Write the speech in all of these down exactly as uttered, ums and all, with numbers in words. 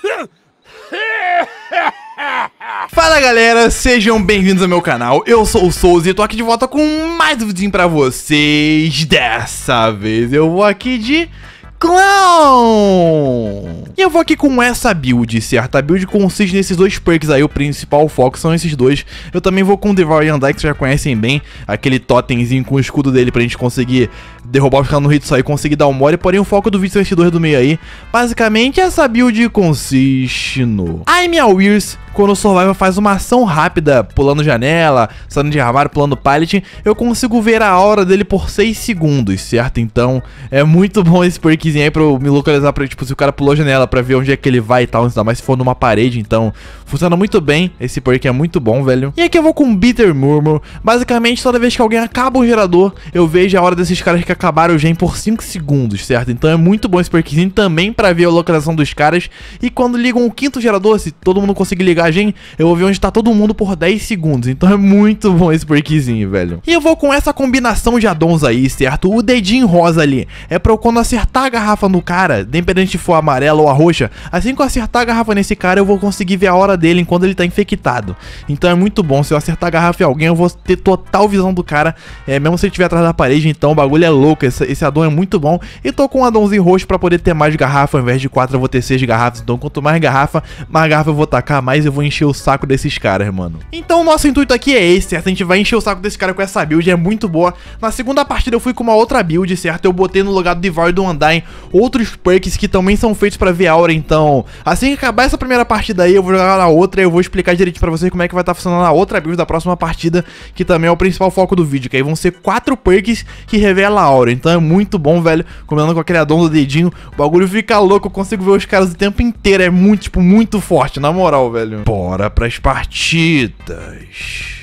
Fala galera, sejam bem-vindos ao meu canal, eu sou o Souza e tô aqui de volta com mais um vídeo pra vocês. Dessa vez eu vou aqui de clown. E eu vou aqui com essa build, certo? A build consiste nesses dois perks aí, o principal foco são esses dois. Eu também vou com o Devour e Undyne, que vocês já conhecem bem, aquele totemzinho com o escudo dele pra gente conseguir derrubar os caras no hit só e conseguir dar um mole. Porém o foco do vídeo são esses dois do meio aí. Basicamente essa build consiste no I'm a Wears. Quando o Survivor faz uma ação rápida, pulando janela, saindo de armário, pulando pallet, eu consigo ver a aura dele por seis segundos, certo? Então, é muito bom esse perkzinho aí pra eu me localizar, pra, tipo, se o cara pulou a janela, pra ver onde é que ele vai e tal, ainda mais se for numa parede. Então, funciona muito bem, esse perk é muito bom, velho. E aqui eu vou com Bitter Murmur. Basicamente, toda vez que alguém acaba um gerador, eu vejo a hora desses caras que acabaram o gen por cinco segundos, certo? Então é muito bom esse perkzinho também pra ver a localização dos caras. E quando ligam o quinto gerador, se todo mundo conseguir ligar, eu vou ver onde tá todo mundo por dez segundos. Então é muito bom esse perkzinho, velho. E eu vou com essa combinação de addons aí, certo? O dedinho rosa ali é pra eu, quando acertar a garrafa no cara, independente se for amarela ou a roxa, assim que eu acertar a garrafa nesse cara, eu vou conseguir ver a hora dele enquanto ele tá infectado. Então é muito bom. Se eu acertar a garrafa em alguém, eu vou ter total visão do cara, é, mesmo se ele estiver atrás da parede. Então o bagulho é louco. Esse, esse addon é muito bom. E tô com um addonzinho roxo pra poder ter mais garrafa. Ao invés de quatro, eu vou ter seis garrafas. Então quanto mais garrafa, mais garrafa eu vou tacar, mais eu vou encher o saco desses caras, mano. Então o nosso intuito aqui é esse, certo? A gente vai encher o saco desse cara com essa build, é muito boa. Na segunda partida eu fui com uma outra build, certo? Eu botei no lugar do Devour e do Undyne outros perks que também são feitos pra ver aura. Então, assim que acabar essa primeira partida aí, eu vou jogar na outra e eu vou explicar direitinho pra vocês como é que vai estar tá funcionando a outra build da próxima partida, que também é o principal foco do vídeo, que aí vão ser quatro perks que revelam a aura. Então é muito bom, velho, combinando com aquele addon do dedinho, o bagulho fica louco, eu consigo ver os caras o tempo inteiro, é muito, tipo, muito forte, na moral, velho. Bora pras partidas.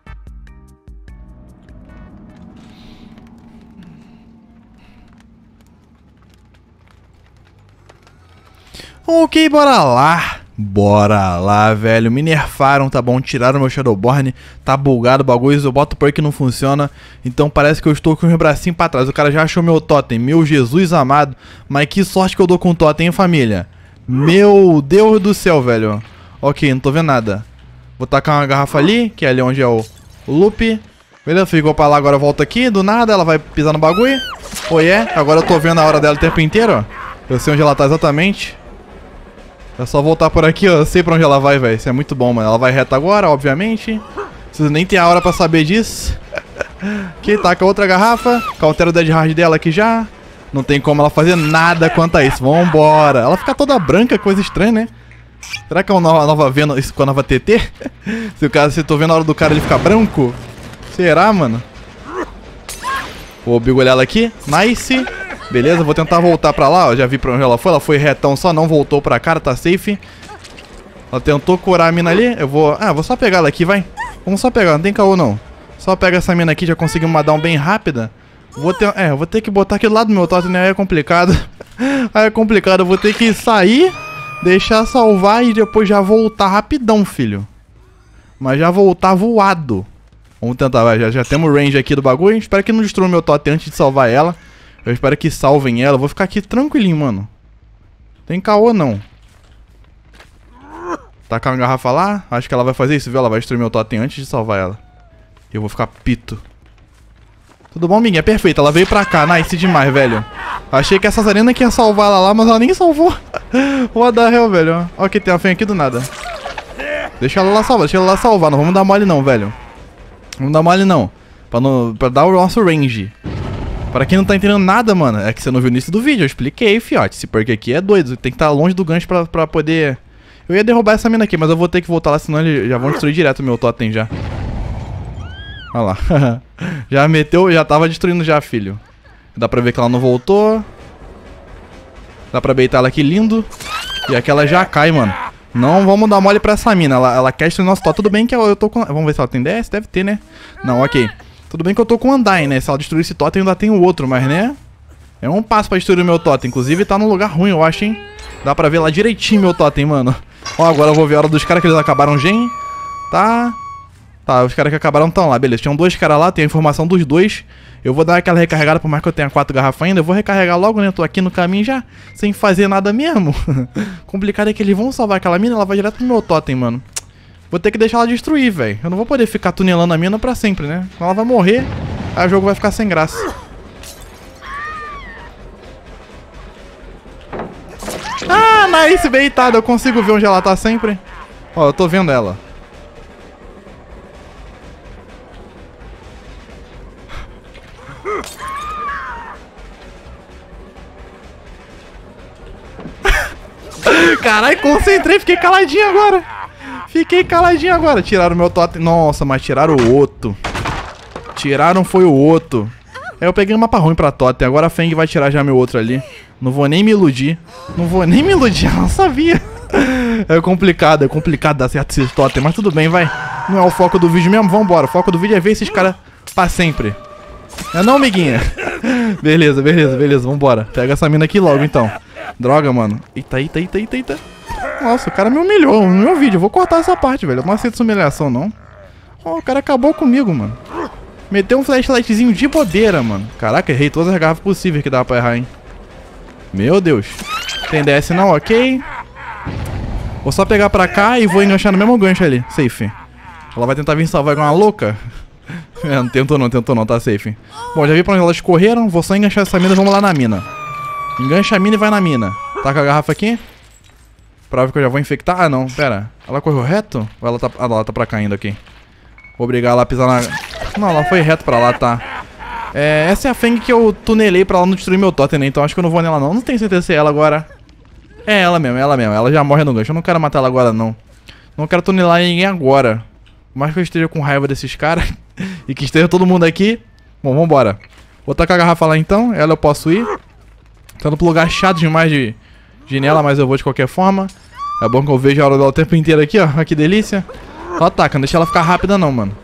Ok, bora lá. Bora lá, velho. Me nerfaram, tá bom? Tiraram meu Shadowborn. Tá bugado o bagulho. Eu boto o perk que não funciona. Então parece que eu estou com os bracinhos pra trás. O cara já achou meu totem. Meu Jesus amado. Mas que sorte que eu dou com o totem, hein, família? Meu Deus do céu, velho. Ok, não tô vendo nada. Vou tacar uma garrafa ali, que é ali onde é o, o loop. Beleza, ficou pra lá, agora volta aqui. Do nada, ela vai pisar no bagulho. Oh, yeah. Agora eu tô vendo a hora dela o tempo inteiro, ó. Eu sei onde ela tá exatamente. É só voltar por aqui, ó. Eu sei pra onde ela vai, velho. Isso é muito bom, mano. Ela vai reta agora, obviamente. Preciso nem ter a hora pra saber disso. Aqui, taca outra garrafa. Cautela o dead hard dela aqui já. Não tem como ela fazer nada quanto a isso. Vambora. Ela fica toda branca, coisa estranha, né? Será que é uma nova, nova vendo isso com a nova T T? Se o cara, se eu tô vendo a hora do cara ele ficar branco? Será, mano? Vou bigolhar ela aqui. Nice. Beleza, vou tentar voltar pra lá, ó. Já vi pra onde ela foi. Ela foi retão só, não voltou pra cá, tá safe. Ela tentou curar a mina ali. Eu vou... Ah, vou só pegar ela aqui, vai. Vamos só pegar, não tem caô não. Só pega essa mina aqui, já consegui uma down bem rápida. Vou ter... É, eu vou ter que botar aqui do lado do meu totem, né? Aí é complicado. Aí é complicado, eu vou ter que sair, deixar salvar e depois já voltar rapidão, filho. Mas já voltar voado. Vamos tentar, vai. Já, já temos o range aqui do bagulho. Espero que não destrua o meu totem antes de salvar ela. Eu espero que salvem ela. Eu vou ficar aqui tranquilinho, mano. Tem caô, não. Tacar uma garrafa lá. Acho que ela vai fazer isso, viu? Ela vai destruir meu totem antes de salvar ela. Eu vou ficar pito. Tudo bom, amiguinha? Perfeito. Ela veio pra cá. Nice demais, velho. Achei que essa Zarina que ia salvar ela lá, mas ela nem salvou. What the hell, velho. Ó, que tem a fêmea aqui do nada. Deixa ela lá salvar. Deixa ela lá salvar. Não vamos dar mole não, velho. Não vamos dar mole não. Pra, no, pra dar o nosso range. Pra quem não tá entendendo nada, mano, é que você não viu o início do vídeo. Eu expliquei, fiote. Esse perk aqui é doido. Tem que estar longe do gancho pra, pra poder... Eu ia derrubar essa mina aqui, mas eu vou ter que voltar lá, senão eles já vão destruir direto o meu totem já. Olha lá. Já meteu, já tava destruindo já, filho. Dá pra ver que ela não voltou. Dá pra baitar ela aqui, lindo. E aqui ela já cai, mano. Não vamos dar mole pra essa mina. Ela, ela quer destruir nosso totem. Tudo bem que eu, eu tô com... Vamos ver se ela tem D S. Deve ter, né? Não, ok. Tudo bem que eu tô com o Undyne, né? Se ela destruir esse totem, eu ainda tenho outro, mas, né? É um passo pra destruir o meu totem. Inclusive, tá num lugar ruim, eu acho, hein? Dá pra ver lá direitinho meu totem, mano. Ó, agora eu vou ver a hora dos caras que eles acabaram gen. Tá. Tá, os caras que acabaram estão lá, beleza. Tinham dois caras lá, tem a informação dos dois. Eu vou dar aquela recarregada, por mais que eu tenha quatro garrafas ainda. Eu vou recarregar logo, né? Tô aqui no caminho já, sem fazer nada mesmo. Complicado é que eles vão salvar aquela mina, ela vai direto pro meu totem, mano. Vou ter que deixar ela destruir, velho. Eu não vou poder ficar tunelando a mina pra sempre, né? Ela vai morrer, aí o jogo vai ficar sem graça. Ah, nice, beitada. Eu consigo ver onde ela tá sempre. Ó, eu tô vendo ela. Caralho, concentrei, fiquei caladinho agora. Fiquei caladinho agora. Tiraram o meu totem. Nossa, mas tiraram o outro. Tiraram foi o outro. Aí eu peguei um mapa ruim pra totem. Agora a Feng vai tirar já meu outro ali. Não vou nem me iludir. Não vou nem me iludir, ela não sabia. É complicado, é complicado dar certo esses totem. Mas tudo bem, vai. Não é o foco do vídeo mesmo, vambora. O foco do vídeo é ver esses caras pra sempre. Não é não, amiguinha? Beleza, beleza, beleza, vambora. Pega essa mina aqui logo, então. Droga, mano. Eita, eita, eita, eita, eita. Nossa, o cara me humilhou no meu vídeo. Eu vou cortar essa parte, velho. Eu não aceito essa humilhação, não. Oh, o cara acabou comigo, mano. Meteu um flashlightzinho de bobeira, mano. Caraca, errei todas as garrafas possíveis que dava pra errar, hein. Meu Deus. Tem D S não, ok. Vou só pegar pra cá e vou enganchar no mesmo gancho ali. Safe. Ela vai tentar vir salvar igual uma louca. É, não tentou não, tentou não, tá safe. Bom, já vi pra onde elas correram. Vou só enganchar essa mina e vamos lá na mina. Engancha a mina e vai na mina. Tá com a garrafa aqui. Prova que eu já vou infectar. Ah, não, pera. Ela correu reto? Ou ela tá... Ah, ela tá pra cá ainda, ok. Vou obrigar ela a pisar na... Não, ela foi reto pra lá, tá. É, essa é a Feng que eu tunelei pra ela não destruir meu totem, né? Então acho que eu não vou nela, não. Não tenho certeza se é ela agora. É ela mesmo, é ela mesmo. Ela já morre no gancho. Eu não quero matar ela agora, não. Não quero tunelar ninguém agora. Por mais que eu esteja com raiva desses caras e que esteja todo mundo aqui. Bom, vambora. Vou tacar a garrafa lá, então. Ela eu posso ir. Tá no lugar chato demais de, de nela, mas eu vou de qualquer forma. É bom que eu vejo a hora dela o tempo inteiro aqui, ó. Olha que delícia. Só ataca, não deixa ela ficar rápida não, mano.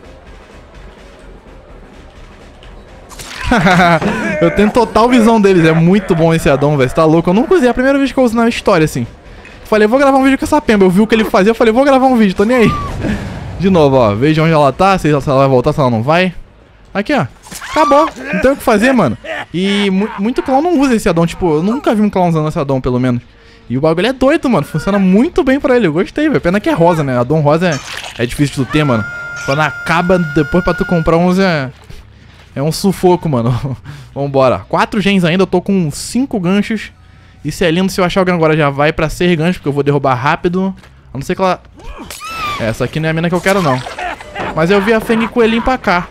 Eu tenho total visão deles. É muito bom esse addon, velho. Você tá louco? Eu nunca usei. É a primeira vez que eu uso na história, assim. Falei, vou gravar um vídeo com essa pemba. Eu vi o que ele fazia. Eu falei, vou gravar um vídeo. Tô nem aí. De novo, ó. Veja onde ela tá. Se ela vai voltar, se ela não vai. Aqui, ó. Acabou. Não tem o que fazer, mano. E mu muito clown não usa esse addon. Tipo, eu nunca vi um clown usando esse addon, pelo menos. E o bagulho é doido, mano. Funciona muito bem pra ele. Eu gostei, velho. Pena que é rosa, né? Addon rosa é, é difícil de tu ter, mano. Quando acaba, depois pra tu comprar uns é... É um sufoco, mano. Vambora. Quatro gens ainda. Eu tô com cinco ganchos. Isso é lindo. Se eu achar alguém agora já vai pra seis ganchos, porque eu vou derrubar rápido. A não ser que ela... É, essa aqui não é a mina que eu quero, não. Mas eu vi a Feng Coelhinho pra cá.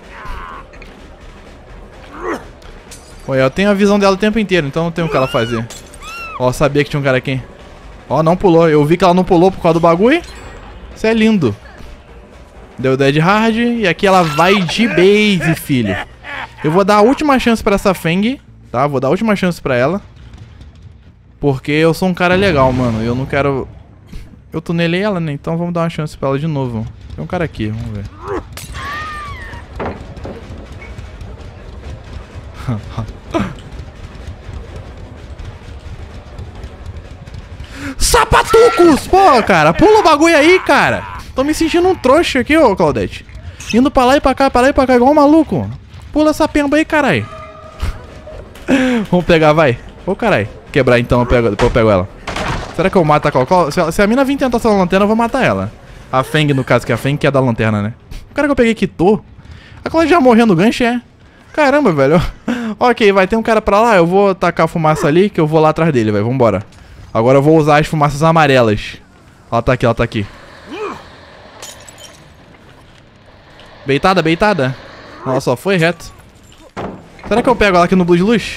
Olha, eu tenho a visão dela o tempo inteiro, então não tem o que ela fazer. Ó, eu sabia que tinha um cara aqui. Ó, não pulou. Eu vi que ela não pulou por causa do bagulho. Isso é lindo. Deu dead hard. E aqui ela vai de base, filho. Eu vou dar a última chance pra essa Feng, tá? Vou dar a última chance pra ela. Porque eu sou um cara legal, mano. Eu não quero... Eu tunelei ela, né? Então vamos dar uma chance pra ela de novo. Tem um cara aqui, vamos ver. Sapatucos! Pô, cara, pula o bagulho aí, cara. Tô me sentindo um trouxa aqui, ô Claudete. Indo pra lá e pra cá, pra lá e pra cá, igual um maluco. Pula essa pemba aí, carai. Vamos pegar, vai. Ô, carai. Quebrar então, eu pego, depois eu pego ela. Será que eu mato a Cocó? Se, se a mina vir tentar essa lanterna, eu vou matar ela. A Feng, no caso, que a Feng que é da lanterna, né? O cara que eu peguei quitou. A Claudete já morreu no gancho, é? Caramba, velho. Ok, vai ter um cara pra lá. Eu vou tacar a fumaça ali, que eu vou lá atrás dele, velho. Vambora. Agora eu vou usar as fumaças amarelas. Ela tá aqui, ela tá aqui. Beitada, beitada. Ela só foi reto. Será que eu pego ela aqui no Blue de Luz?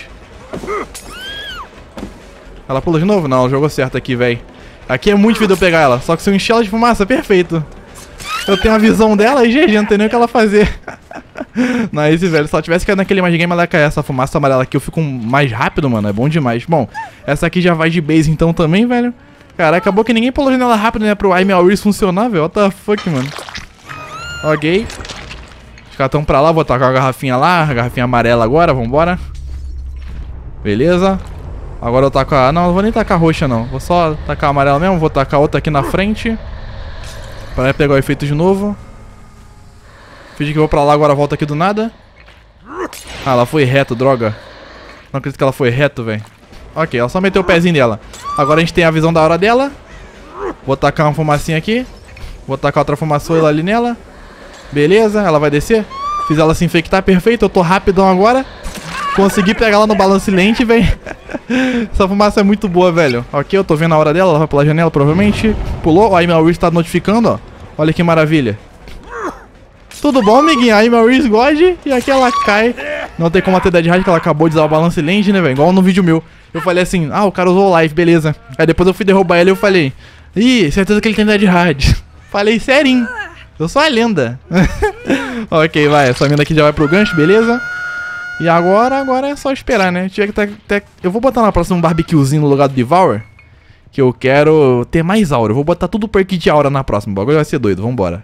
Ela pula de novo? Não, ela jogou certo aqui, velho. Aqui é muito difícil eu pegar ela. Só que se eu encher ela de fumaça, perfeito. Eu tenho a visão dela e G G, não tem nem o que ela fazer. Nice, velho. Se ela tivesse caído naquele mais game, ela ia cair. Essa fumaça amarela aqui eu fico mais rápido, mano. É bom demais. Bom, essa aqui já vai de base então também, velho. Cara, acabou que ninguém pulou nela rápido, né? Pro I'm Always funcionar, velho. What the fuck, mano. Ok. Os caras tão pra lá. Vou tacar a garrafinha lá. A garrafinha amarela agora. Vambora. Beleza. Agora eu taco a... Não, não vou nem tacar a roxa, não. Vou só tacar a amarela mesmo. Vou tacar outra aqui na frente. Pra pegar o efeito de novo. Finge que eu vou pra lá, agora volta aqui do nada. Ah, ela foi reto, droga. Não acredito que ela foi reto, velho. Ok, ela só meteu o pezinho dela. Agora a gente tem a visão da hora dela. Vou tacar uma fumacinha aqui. Vou tacar outra fumaçoila ali nela. Beleza, ela vai descer. Fiz ela se infectar, perfeito. Eu tô rapidão agora. Consegui pegar ela no balance lente, velho. Essa fumaça é muito boa, velho. Ok, eu tô vendo a hora dela. Ela vai pela janela, provavelmente. Pulou. Ó, a Email Reese tá notificando, ó. Olha que maravilha. Tudo bom, amiguinho? A Email Reese God. E aqui ela cai. Não tem como ter Dead Hard, que ela acabou de usar o balance lente, né, velho? Igual no vídeo meu. Eu falei assim, ah, o cara usou o live, beleza. Aí depois eu fui derrubar ele e eu falei, ih, certeza que ele tem Dead Hard. Falei, serinho. Eu sou a lenda. Ok, vai. Essa mina aqui já vai pro gancho, beleza? E agora, agora é só esperar, né? Tinha que ter, ter... Eu vou botar na próxima um barbecuezinho no lugar do Devour. Que eu quero ter mais aura. Eu vou botar tudo perk de aura na próxima. O bagulho vai ser doido, vambora.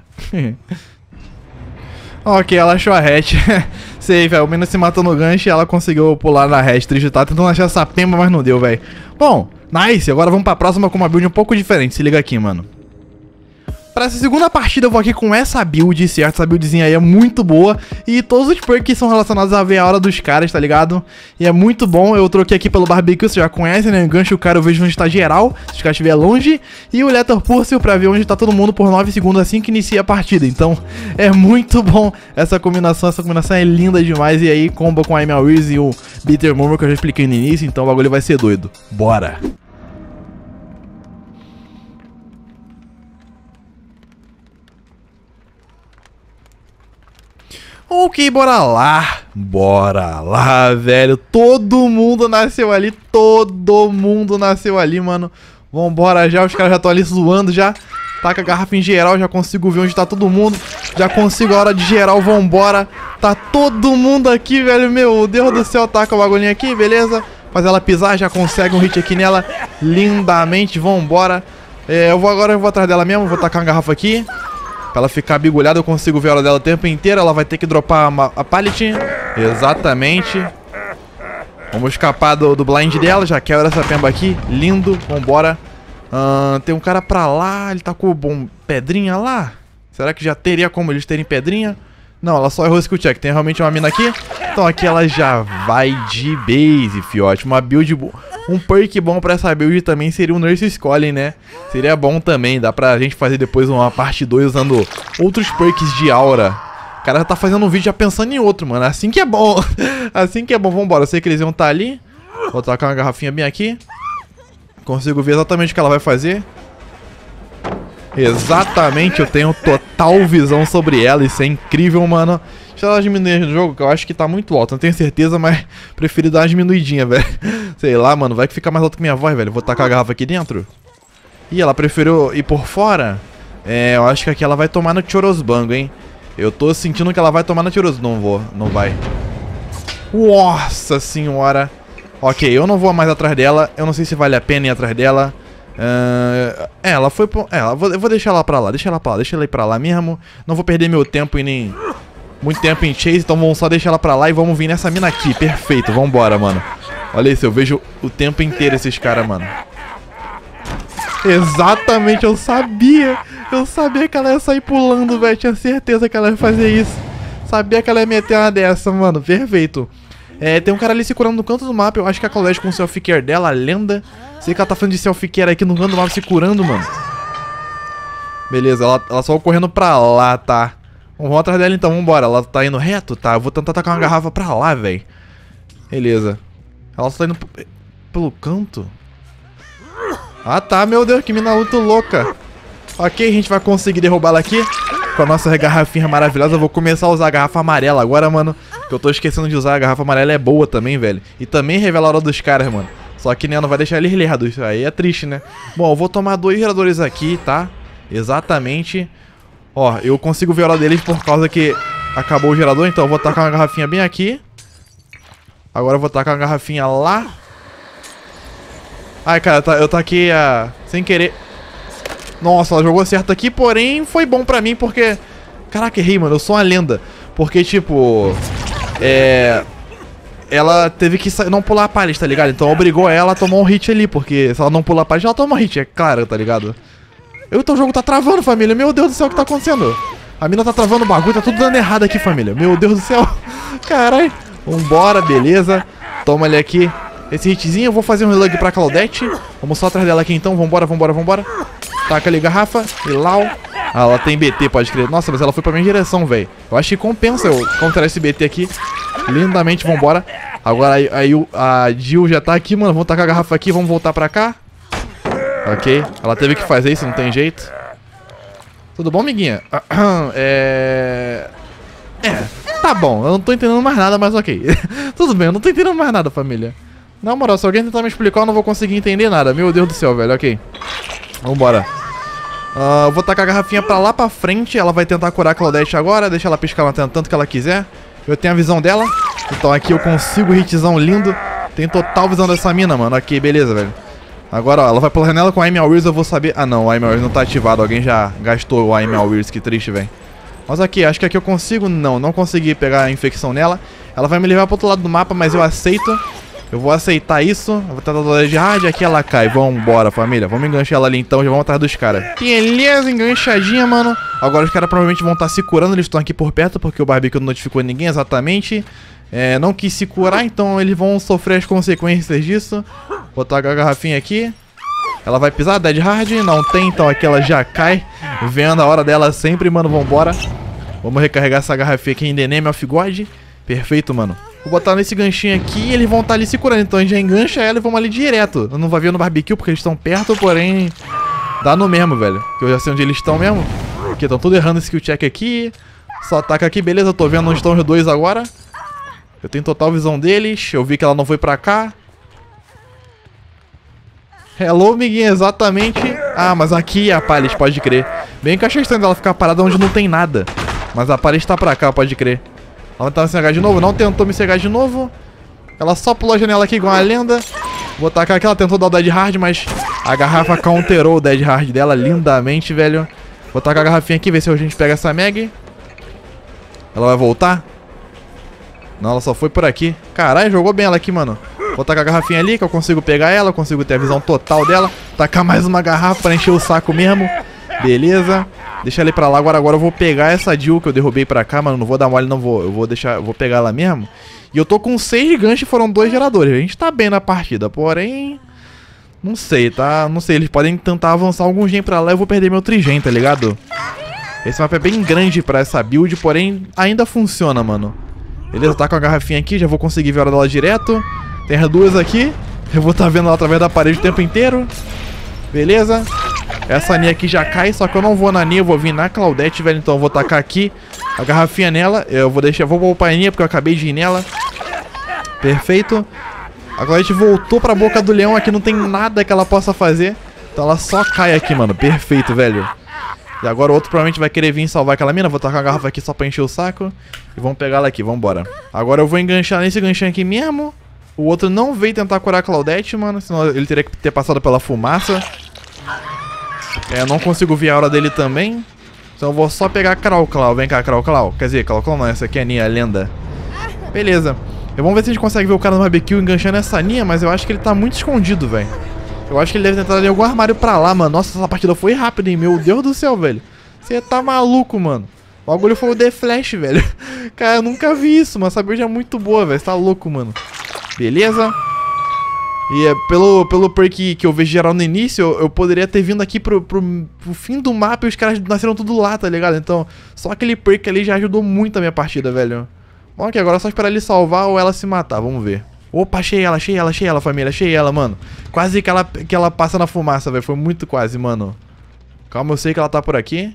Ok, ela achou a hatch. Sei, velho. O menino se matou no gancho e ela conseguiu pular na hatch. Triste, tá tentando achar essa pemba, mas não deu, velho. Bom, nice. Agora vamos pra próxima com uma build um pouco diferente. Se liga aqui, mano. Pra essa segunda partida eu vou aqui com essa build, certo? Essa buildzinha aí é muito boa. E todos os perks são relacionados a ver a hora dos caras, tá ligado? E é muito bom. Eu troquei aqui pelo barbecue, você já conhece, né? Gancho o cara, eu vejo onde tá geral, se o cara estiver longe. E o Lethal Pulse pra ver onde tá todo mundo por nove segundos assim que inicia a partida. Então é muito bom essa combinação. Essa combinação é linda demais. E aí comba com a Email Reese e o Bitter Murmur que eu já expliquei no início. Então o bagulho vai ser doido. Bora! Ok, bora lá. Bora lá, velho. Todo mundo nasceu ali. Todo mundo nasceu ali, mano. Vambora já. Os caras já estão ali zoando já. Taca a garrafa em geral. Já consigo ver onde tá todo mundo. Já consigo a hora de geral. Vambora. Tá todo mundo aqui, velho. Meu Deus do céu. Taca o bagulhinho aqui, beleza. Faz ela pisar. Já consegue um hit aqui nela. Lindamente. Vambora. É, eu vou agora eu vou atrás dela mesmo. Vou tacar uma garrafa aqui. Pra ela ficar bigulhada, eu consigo ver a hora dela o tempo inteiro. Ela vai ter que dropar a, a pallet. Exatamente. Vamos escapar do, do blind dela. Já quebra essa pemba aqui. Lindo. Vambora. Uh, tem um cara pra lá. Ele tá com bom, pedrinha lá. Será que já teria como eles terem pedrinha? Não, ela só errou esse skill check. Tem realmente uma mina aqui. Então aqui ela já vai de base, fiote. Uma build... Um perk bom pra essa build também seria o Nurse Scully, né? Seria bom também. Dá pra gente fazer depois uma parte dois usando outros perks de aura. O cara já tá fazendo um vídeo já pensando em outro, mano. Assim que é bom. Assim que é bom. Vambora. Eu sei que eles iam estar ali. Vou tacar uma garrafinha bem aqui. Consigo ver exatamente o que ela vai fazer. Exatamente. Eu tenho total visão sobre ela. Isso é incrível, mano. Deixa ela diminuir no jogo, que eu acho que tá muito alto. Não tenho certeza, mas preferi dar uma diminuidinha, velho. Sei lá, mano. Vai que fica mais alto que minha voz, velho. Vou tacar a garrafa aqui dentro. Ih, ela preferiu ir por fora. É, eu acho que aqui ela vai tomar no Chorosbango, hein. Eu tô sentindo que ela vai tomar no Chorosbango. Não vou, não vai. Nossa senhora. Ok, eu não vou mais atrás dela. Eu não sei se vale a pena ir atrás dela. Uh, é, ela foi pro... É, eu vou, eu vou deixar ela pra lá. Deixa ela pra lá, deixa ela ir pra lá mesmo. Não vou perder meu tempo e nem... Muito tempo em chase, então vamos só deixar ela pra lá e vamos vir nessa mina aqui. Perfeito, vambora, mano. Olha isso, eu vejo o tempo inteiro esses caras, mano. Exatamente, eu sabia. Eu sabia que ela ia sair pulando, velho. Tinha certeza que ela ia fazer isso. Sabia que ela ia meter uma dessa, mano. Perfeito. É, tem um cara ali se curando no canto do mapa. Eu acho que é a colégio com o self-care dela, a lenda. Sei que ela tá falando de self-care aqui no canto do mapa se curando, mano. Beleza, ela, ela só correndo pra lá, tá? Vamos atrás dela então, vambora. Ela tá indo reto? Tá, eu vou tentar tacar uma garrafa pra lá, velho. Beleza. Ela só tá indo pelo canto. Ah tá, meu Deus, que mina muito louca. Ok, a gente vai conseguir derrubar ela aqui com a nossa garrafinha maravilhosa. Eu vou começar a usar a garrafa amarela agora, mano. Que eu tô esquecendo de usar. A garrafa amarela é boa também, velho. E também revela a hora dos caras, mano. Só que, né, não vai deixar eles lerdos. Isso aí é triste, né? Bom, eu vou tomar dois geradores aqui, tá? Exatamente. Ó, eu consigo ver a hora deles por causa que acabou o gerador. Então eu vou tacar uma garrafinha bem aqui. Agora eu vou tacar uma garrafinha lá. Ai, cara, eu taquei a... sem querer. Nossa, ela jogou certo aqui, porém foi bom pra mim porque... Caraca, errei, mano, eu sou uma lenda. Porque, tipo... É... Ela teve que não pular a pallet, tá ligado? Então obrigou ela a tomar um hit ali. Porque se ela não pular a pallet, ela toma um hit, é claro, tá ligado? Então o jogo tá travando, família. Meu Deus do céu, o que tá acontecendo? A mina tá travando o bagulho, tá tudo dando errado aqui, família. Meu Deus do céu. Caralho. Vambora, beleza. Toma ele aqui. Esse hitzinho, eu vou fazer um relug pra Claudette. Vamos só atrás dela aqui então. Vambora, vambora, vambora. Taca ali garrafa. E lau. Ah, ela tem B T, pode crer. Nossa, mas ela foi pra minha direção, velho. Eu acho que compensa eu contra esse B T aqui. Lindamente, vambora. Agora aí, aí a Jill já tá aqui, mano. Vamos tacar a garrafa aqui, vamos voltar pra cá. Ok. Ela teve que fazer isso, não tem jeito. Tudo bom, amiguinha? É... É, tá bom. Eu não tô entendendo mais nada, mas ok. Tudo bem, eu não tô entendendo mais nada, família. Na moral, se alguém tentar me explicar, eu não vou conseguir entender nada. Meu Deus do céu, velho. Ok. Vambora. Uh, eu vou tacar a garrafinha pra lá pra frente. Ela vai tentar curar a Claudette agora. Deixa ela piscar no tanto que ela quiser. Eu tenho a visão dela. Então aqui eu consigo hitzão lindo. Tem total visão dessa mina, mano. Ok, beleza, velho. Agora, ó, ela vai pular nela com a Aim Always, eu vou saber... Ah, não, o Aim Always não tá ativado. Alguém já gastou o Aim Always, que triste, velho. Mas aqui, acho que aqui eu consigo... Não, não consegui pegar a infecção nela. Ela vai me levar pro outro lado do mapa, mas eu aceito. Eu vou aceitar isso. Eu vou tentar dar de rádio, aqui ela cai. Vambora, família. Vamos enganchar ela ali então, já vamos atrás dos caras. Beleza, enganchadinha, mano. Agora os caras provavelmente vão estar se curando. Eles estão aqui por perto, porque o barbecue não notificou ninguém exatamente. É, não quis se curar, então eles vão sofrer as consequências disso. Vou tacar a garrafinha aqui. Ela vai pisar, dead hard, não tem, então aqui ela já cai. Vendo a hora dela sempre, mano, vambora. Vamos recarregar essa garrafinha aqui em The Name of God. Perfeito, mano. Vou botar nesse ganchinho aqui e eles vão estar ali se curando. Então a gente já engancha ela e vamos ali direto. Eu não vai ver no barbecue porque eles estão perto, porém... Dá no mesmo, velho. Que eu já sei onde eles estão mesmo. Aqui, estão tudo errando esse skill check aqui. Só ataca aqui, beleza, eu tô vendo onde estão os dois agora. Eu tenho total visão deles. Eu vi que ela não foi pra cá. Hello, amiguinha, exatamente. Ah, mas aqui a Pallet, pode crer. Bem que eu achei estranho dela ficar parada onde não tem nada. Mas a Pallet tá pra cá, pode crer. Ela tentou me cegar de novo? Não tentou me cegar de novo. Ela só pulou a janela aqui igual uma lenda. Vou tacar aqui, ela tentou dar o Dead Hard, mas a garrafa counterou o Dead Hard dela lindamente, velho. Vou tacar a garrafinha aqui, ver se a gente pega essa Meg. Ela vai voltar? Não, ela só foi por aqui. Caralho, jogou bem ela aqui, mano. Vou tacar a garrafinha ali, que eu consigo pegar ela. Eu consigo ter a visão total dela. Tacar mais uma garrafa pra encher o saco mesmo. Beleza. Deixa ele pra lá. Agora, agora eu vou pegar essa Jill que eu derrubei pra cá, mano. Não vou dar mole, não vou. Eu vou deixar, eu vou pegar ela mesmo. E eu tô com seis ganchos e foram dois geradores. A gente tá bem na partida, porém... Não sei, tá? Não sei, eles podem tentar avançar algum gen pra lá e eu vou perder meu trigen, tá ligado? Esse mapa é bem grande pra essa build, porém ainda funciona, mano. Beleza, tá com a garrafinha aqui, já vou conseguir ver a hora dela direto. Tem as duas aqui. Eu vou estar tá vendo ela através da parede o tempo inteiro. Beleza. Essa Nia aqui já cai, só que eu não vou na Nia, eu vou vir na Claudette, velho. Então eu vou tacar aqui a garrafinha nela. Eu vou deixar, vou poupar a Nia porque eu acabei de ir nela. Perfeito. A Claudette voltou pra boca do leão, aqui não tem nada que ela possa fazer. Então ela só cai aqui, mano. Perfeito, velho. E agora o outro provavelmente vai querer vir salvar aquela mina. Vou tacar a garrafa aqui só pra encher o saco. E vamos pegar ela aqui, vambora. Agora eu vou enganchar nesse ganchinho aqui mesmo. O outro não veio tentar curar a Claudette, mano. Senão ele teria que ter passado pela fumaça. É, eu não consigo ver a hora dele também. Então eu vou só pegar a Clau Clau. Vem cá, Clau Clau. Quer dizer, Clau Clau não, essa aqui é a Nia, a lenda. Beleza. Eu vou ver se a gente consegue ver o cara no barbecue enganchando essa Nia, mas eu acho que ele tá muito escondido, velho. Eu acho que ele deve ter entrado em algum armário pra lá, mano. Nossa, essa partida foi rápida, hein? Meu Deus do céu, velho. Você tá maluco, mano. O bagulho foi o The Flash, velho. Cara, eu nunca vi isso, mas essa build é muito boa, velho. Você tá louco, mano. Beleza. E é, pelo, pelo perk que eu vejo geral no início, eu, eu poderia ter vindo aqui pro, pro, pro fim do mapa e os caras nasceram tudo lá, tá ligado? Então, só aquele perk ali já ajudou muito a minha partida, velho. Bom, aqui agora é só esperar ele salvar ou ela se matar, vamos ver. Opa, achei ela, achei ela, achei ela, família, achei ela, mano. Quase que ela, que ela passa na fumaça, velho, foi muito quase, mano. Calma, eu sei que ela tá por aqui.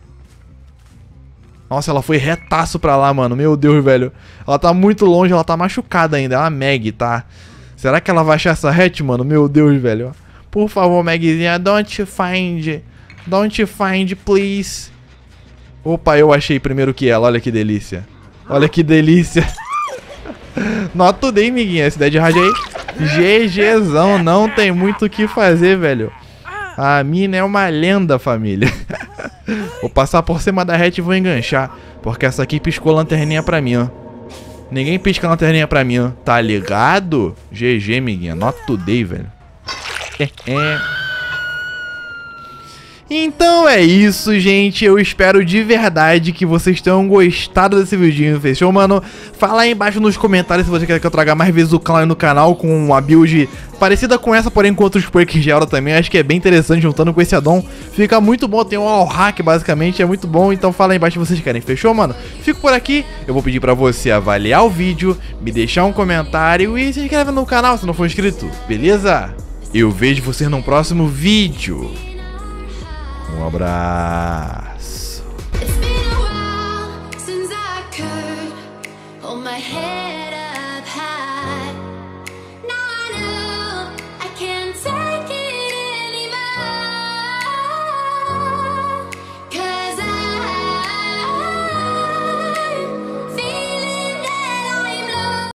Nossa, ela foi retaço pra lá, mano, meu Deus, velho. Ela tá muito longe, ela tá machucada ainda, é uma Meg, tá? Será que ela vai achar essa hatch, mano? Meu Deus, velho. Por favor, Megzinha, don't find. Don't find, please. Opa, eu achei primeiro que ela, olha que delícia. Olha que delícia. Not today, miguinha. Esse Dead Hard aí. GGzão, não tem muito o que fazer, velho. A mina é uma lenda, família. Vou passar por cima da hatch e vou enganchar. Porque essa aqui piscou lanterninha pra mim, ó. Ninguém pisca lanterninha pra mim, ó. Tá ligado? G G, miguinha. Not today, velho. É, é. Então é isso, gente. Eu espero de verdade que vocês tenham gostado desse vidinho, fechou, mano? Fala aí embaixo nos comentários se você quer que eu traga mais vezes o clã no canal com uma build parecida com essa, porém com outros perks de aura também. Acho que é bem interessante juntando com esse addon. Fica muito bom, tem um all hack basicamente, é muito bom. Então fala aí embaixo se vocês querem, fechou, mano? Fico por aqui, eu vou pedir pra você avaliar o vídeo, me deixar um comentário e se inscreve no canal se não for inscrito, beleza? Eu vejo você no próximo vídeo. Um abraço.